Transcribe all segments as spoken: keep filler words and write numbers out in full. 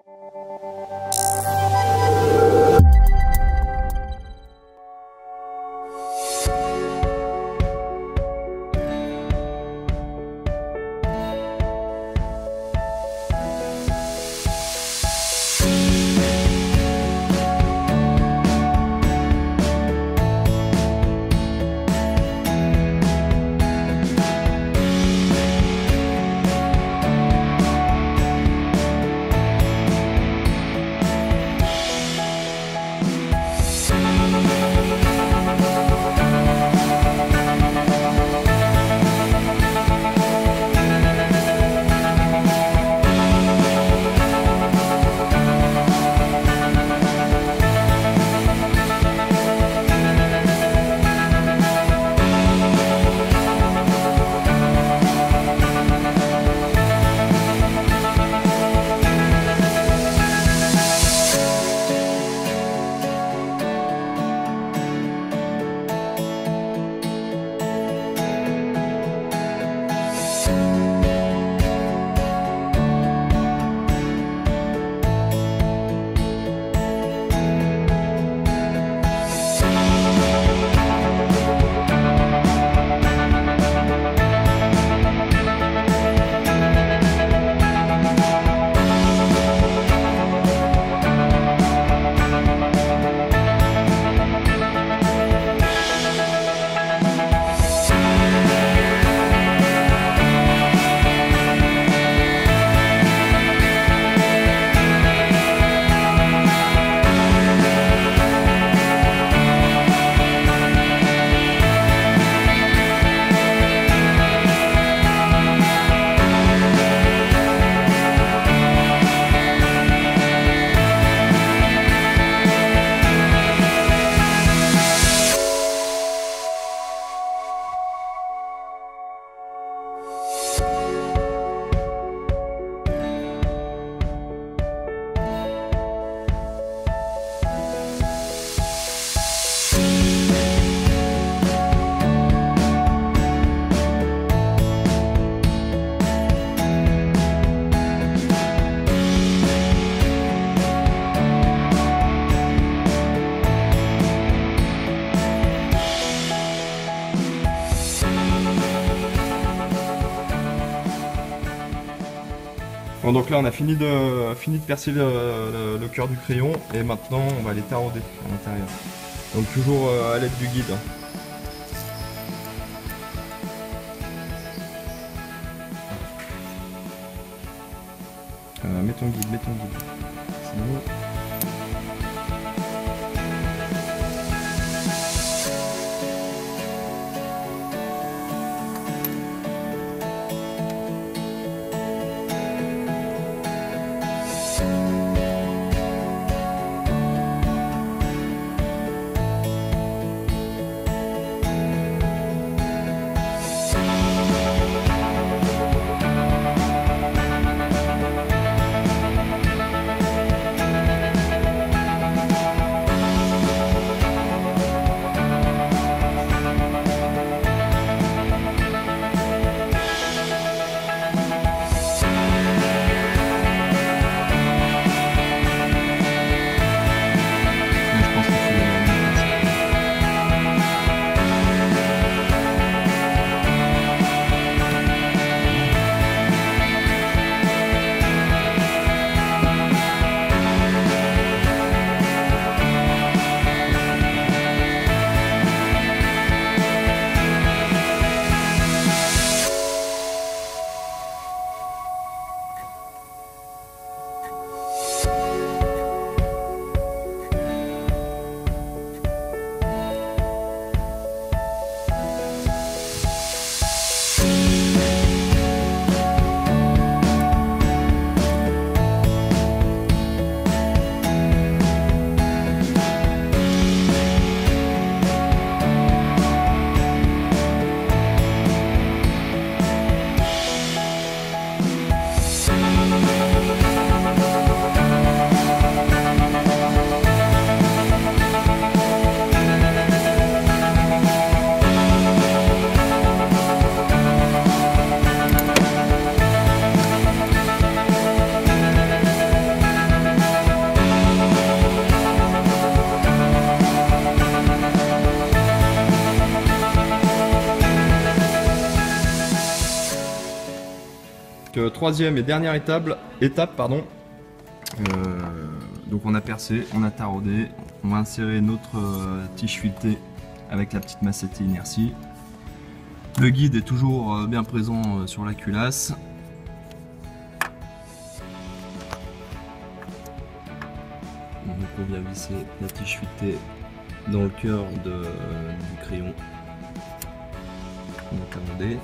Bon, donc là on a fini de, fini de percer le, le, le cœur du crayon et maintenant on va les tarauder à l'intérieur. Donc toujours euh, à l'aide du guide. Euh, mets ton guide, mets ton guide. C'est bon. troisième et dernière étape, étape pardon. Euh, donc on a percé, on a taraudé, on va insérer notre euh, tige filetée avec la petite massette inertie. Le guide est toujours euh, bien présent euh, sur la culasse. Donc on vient visser la tige filetée dans le cœur de, euh, du crayon. On a taraudé.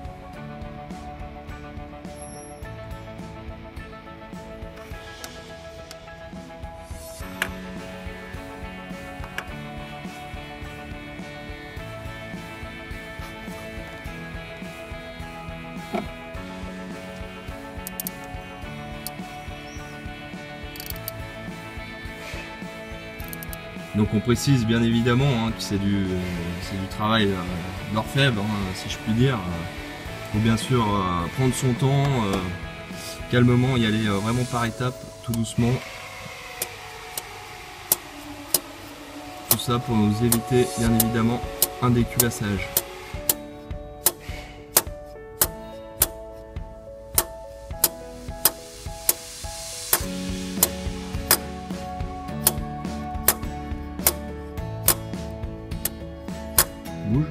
Donc on précise bien évidemment hein, que c'est du, du travail euh, d'orfèvre, hein, si je puis dire. Il faut bien sûr euh, prendre son temps, euh, calmement y aller euh, vraiment par étapes, tout doucement. Tout ça pour nous éviter bien évidemment un déculassage. Bouge.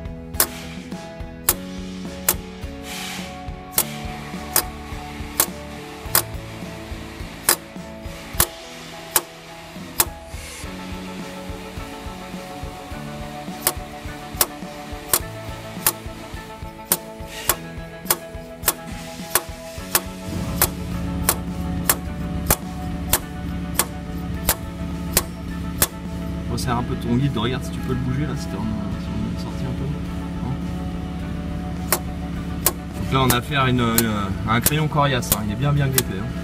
Resserre un peu ton guide, regarde si tu peux le bouger là, si t'en as sorti un peu. Hein. Donc là on a affaire à, une, une, à un crayon coriace, hein. Il est bien bien grippé. Hein.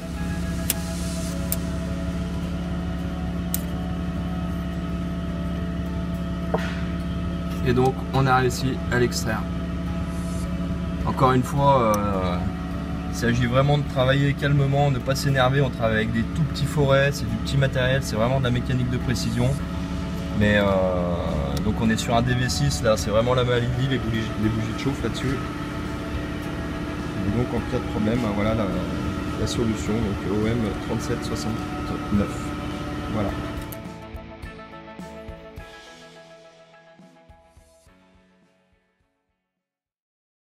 Et donc on a réussi à l'extraire. Encore une fois, euh, il s'agit vraiment de travailler calmement, de ne pas s'énerver. On travaille avec des tout petits forets, c'est du petit matériel, c'est vraiment de la mécanique de précision. Mais euh, donc on est sur un D V six là, c'est vraiment la maladie, les bougies, les bougies de chauffe là-dessus. Et donc en cas de problème, voilà la, la solution, donc O M trente-sept soixante-neuf. Voilà.